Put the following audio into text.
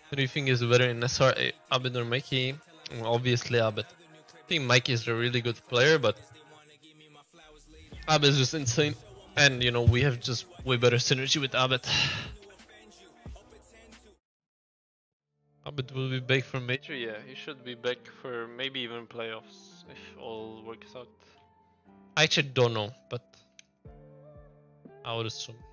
Who do you think is better in SR, Abed or Mikey? Well, obviously Abed. I think Mikey is a really good player, but Abed is just insane. And you know, we have just way better synergy with Abed. Abed will be back for major? Yeah, he should be back for maybe even playoffs if all works out. I actually don't know, but I would assume.